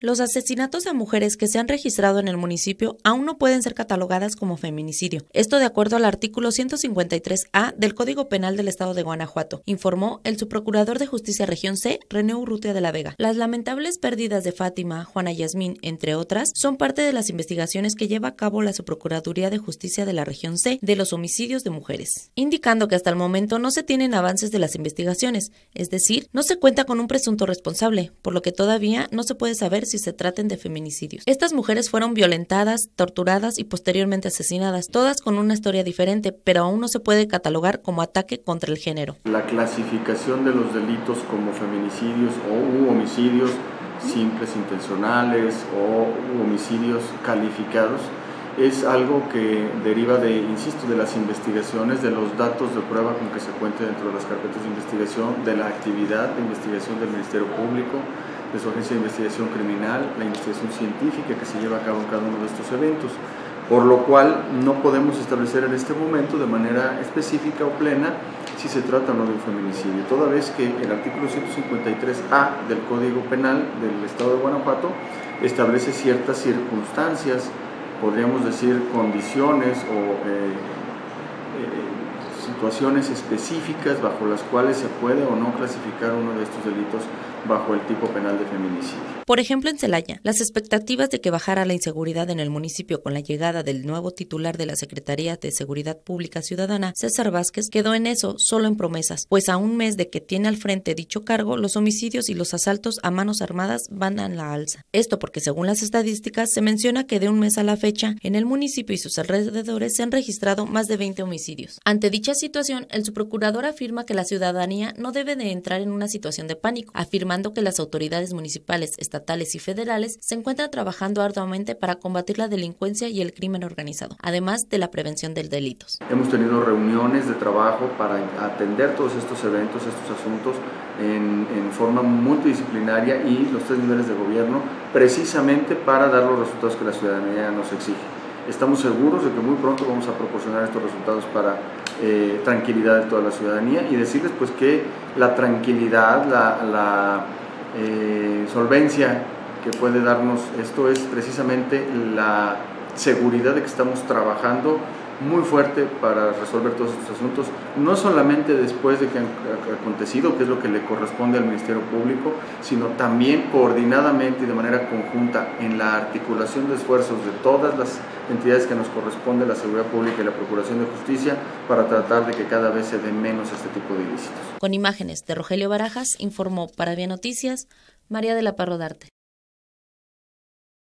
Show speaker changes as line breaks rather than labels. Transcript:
Los asesinatos a mujeres que se han registrado en el municipio aún no pueden ser catalogadas como feminicidio. Esto de acuerdo al artículo 153A del Código Penal del Estado de Guanajuato, informó el subprocurador de Justicia Región C, René Urrutia de la Vega. Las lamentables pérdidas de Fátima, Juana Yasmín, entre otras, son parte de las investigaciones que lleva a cabo la Subprocuraduría de Justicia de la Región C de los homicidios de mujeres, indicando que hasta el momento no se tienen avances de las investigaciones, es decir, no se cuenta con un presunto responsable, por lo que todavía no se puede saber si se traten de feminicidios. Estas mujeres fueron violentadas, torturadas y posteriormente asesinadas, todas con una historia diferente, pero aún no se puede catalogar como ataque contra el género.
La clasificación de los delitos como feminicidios o homicidios simples intencionales o homicidios calificados es algo que deriva de las investigaciones, de los datos de prueba con que se cuenta dentro de las carpetas de investigación, de la actividad de investigación del Ministerio Público, de su agencia de investigación criminal, la investigación científica que se lleva a cabo en cada uno de estos eventos, por lo cual no podemos establecer en este momento de manera específica o plena si se trata o no de un feminicidio, toda vez que el artículo 153A del Código Penal del Estado de Guanajuato establece ciertas circunstancias, podríamos decir condiciones o situaciones específicas bajo las cuales se puede o no clasificar uno de estos delitos bajo el tipo penal de feminicidio.
Por ejemplo, en Celaya, las expectativas de que bajara la inseguridad en el municipio con la llegada del nuevo titular de la Secretaría de Seguridad Pública Ciudadana, César Vázquez, quedó en eso, solo en promesas, pues a un mes de que tiene al frente dicho cargo, los homicidios y los asaltos a manos armadas van a la alza. Esto porque, según las estadísticas, se menciona que de un mes a la fecha, en el municipio y sus alrededores se han registrado más de 20 homicidios. Ante dicha situación, el subprocurador afirma que la ciudadanía no debe de entrar en una situación de pánico, afirmando que las autoridades municipales, estatales y federales se encuentran trabajando arduamente para combatir la delincuencia y el crimen organizado, además de la prevención de delitos.
Hemos tenido reuniones de trabajo para atender todos estos eventos, estos asuntos en forma multidisciplinaria y los 3 niveles de gobierno, precisamente para dar los resultados que la ciudadanía nos exige. Estamos seguros de que muy pronto vamos a proporcionar estos resultados para tranquilidad de toda la ciudadanía y decirles pues que la tranquilidad, la solvencia que puede darnos esto es precisamente la seguridad de que estamos trabajando muy fuerte para resolver todos estos asuntos, no solamente después de que han acontecido, que es lo que le corresponde al Ministerio Público, sino también coordinadamente y de manera conjunta en la articulación de esfuerzos de todas las entidades que nos corresponde, la Seguridad Pública y la Procuración de Justicia, para tratar de que cada vez se dé menos este tipo de ilícitos.
Con imágenes de Rogelio Barajas, informó para Vía Noticias, María de la Parro Darte.